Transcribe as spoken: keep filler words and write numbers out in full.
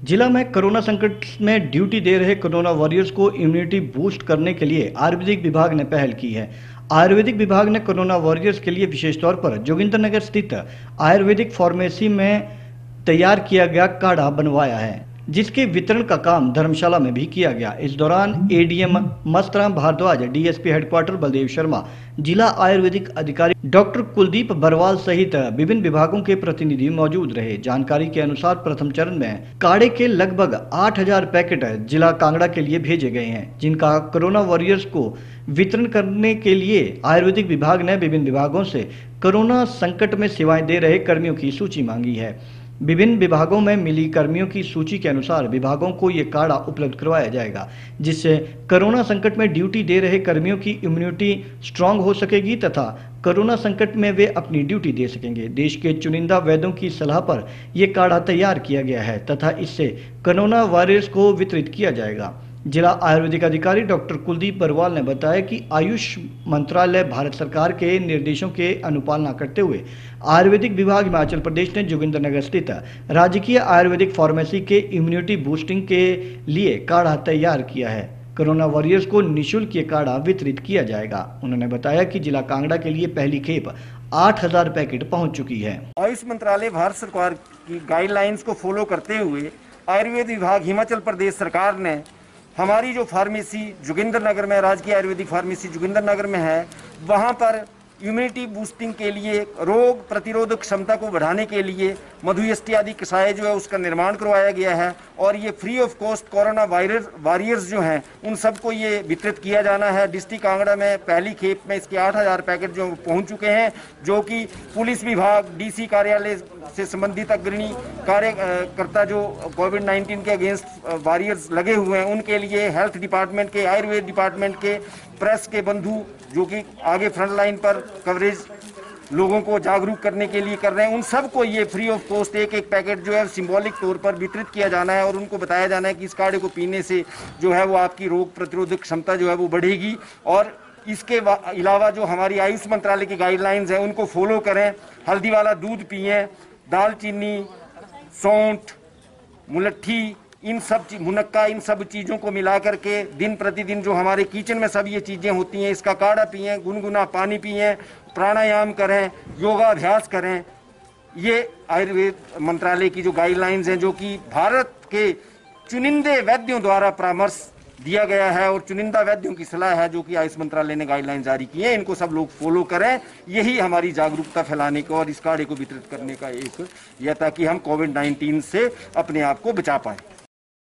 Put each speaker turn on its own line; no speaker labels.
जिला में कोरोना संकट में ड्यूटी दे रहे कोरोना वॉरियर्स को इम्यूनिटी बूस्ट करने के लिए आयुर्वेदिक विभाग ने पहल की है। आयुर्वेदिक विभाग ने कोरोना वॉरियर्स के लिए विशेष तौर पर जोगिंद्रनगर स्थित आयुर्वेदिक फार्मेसी में तैयार किया गया काढ़ा बनवाया है, जिसके वितरण का काम धर्मशाला में भी किया गया। इस दौरान ADM Mastram Bhardwaj, DSP headquarter Baldev Sharma, जिला आयुर्वेदिक अधिकारी डॉक्टर कुलदीप बरवाल सहित विभिन्न विभागों के प्रतिनिधि मौजूद रहे। जानकारी के अनुसार प्रथम चरण में काढ़े के लगभग आठ हज़ार पैकेट जिला कांगड़ा के लिए भेजे गए हैं, जिनका कोरोना वॉरियर्स को वितरण करने के लिए आयुर्वेदिक विभाग ने विभिन्न विभागों से कोरोना संकट में सेवाएं दे रहे कर्मियों की सूची मांगी है। विभिन्न विभागों में मिली कर्मियों की सूची के अनुसार विभागों को ये काढ़ा उपलब्ध करवाया जाएगा, जिससे कोरोना संकट में ड्यूटी दे रहे कर्मियों की इम्यूनिटी स्ट्रांग हो सकेगी तथा कोरोना संकट में वे अपनी ड्यूटी दे सकेंगे। देश के चुनिंदा वैद्यों की सलाह पर यह काढ़ा तैयार किया गया है तथा इससे कोरोना वायरस को वितरित किया जाएगा। जिला आयुर्वेदिक अधिकारी डॉक्टर कुलदीप बरवाल ने बताया कि आयुष मंत्रालय भारत सरकार के निर्देशों के अनुपालना करते हुए आयुर्वेदिक विभाग हिमाचल प्रदेश ने जोगिंद्रनगर स्थित राजकीय आयुर्वेदिक फार्मेसी के इम्यूनिटी बूस्टिंग के लिए काढ़ा तैयार किया है। कोरोना वॉरियर्स को निःशुल्क ये काढ़ा वितरित किया जाएगा। उन्होंने बताया कि जिला कांगड़ा के लिए पहली खेप आठ हजार पैकेट पहुंच चुकी है।
आयुष मंत्रालय भारत सरकार की गाइडलाइंस को फॉलो करते हुए आयुर्वेद विभाग हिमाचल प्रदेश सरकार ने हमारी जो फार्मेसी जोगिंद्रनगर में, राजकीय आयुर्वेदिक फार्मेसी जोगिंद्रनगर में है, वहाँ पर इम्यूनिटी बूस्टिंग के लिए, रोग प्रतिरोधक क्षमता को बढ़ाने के लिए मधुयष्टि आदि कषाय जो है उसका निर्माण करवाया गया है और ये free of cost corona virus warriors जो हैं उन सबको ये वितरित किया जाना है। डिस्ट्रिक्ट कांगड़ा में पहली खेप में इसके आठ हज़ार पैकेट जो पहुंच चुके हैं, जो कि पुलिस विभाग, डीसी कार्यालय से संबंधित अग्रणी कार्यकर्ता जो कोविड नाइन्टीन के अगेंस्ट वॉरियर्स लगे हुए हैं उनके लिए, हेल्थ डिपार्टमेंट के, आयुर्वेद डिपार्टमेंट के, प्रेस के बंधु जो कि आगे फ्रंट लाइन पर कवरेज लोगों को जागरूक करने के लिए कर रहे हैं, उन सबको ये फ्री ऑफ कॉस्ट एक एक पैकेट जो है सिंबॉलिक तौर पर वितरित किया जाना है और उनको बताया जाना है कि इस काढ़े को पीने से जो है वो आपकी रोग प्रतिरोधक क्षमता जो है वो बढ़ेगी। और इसके अलावा जो हमारी आयुष मंत्रालय की गाइडलाइंस हैं उनको फॉलो करें। हल्दी वाला दूध पिएं, दालचीनी, सौंठ, मुलट्ठी, इन सब मुनक्का, इन सब चीज़ों को मिला करके दिन प्रतिदिन जो हमारे किचन में सब ये चीज़ें होती हैं, इसका काढ़ा पिएं, गुनगुना पानी पिएं, प्राणायाम करें, योगाभ्यास करें। ये आयुर्वेद मंत्रालय की जो गाइडलाइंस हैं, जो कि भारत के चुनिंदे वैद्यों द्वारा परामर्श दिया गया है और चुनिंदा वैद्यों की सलाह है जो कि आयुष मंत्रालय ने गाइडलाइन जारी की है, इनको सब लोग फॉलो करें। यही हमारी जागरूकता फैलाने का और इस काढ़े को वितरित करने का एक यह, ताकि हम कोविड नाइन्टीन से अपने आप को बचा पाएं।